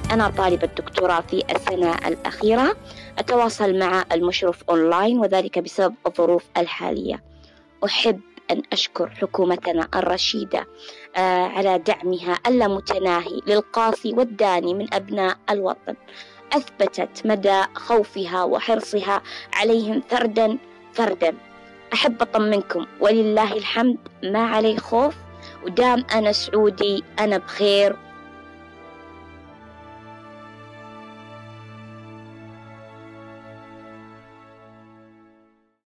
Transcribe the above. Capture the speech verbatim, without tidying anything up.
أنا طالبة دكتوراه في السنة الأخيرة، أتواصل مع المشرف أونلاين وذلك بسبب الظروف الحالية. أحب أن أشكر حكومتنا الرشيدة آه على دعمها اللامتناهي للقاصي والداني من أبناء الوطن، أثبتت مدى خوفها وحرصها عليهم فردا فردا. أحب أطمنكم ولله الحمد ما علي خوف، ودام أنا سعودي أنا بخير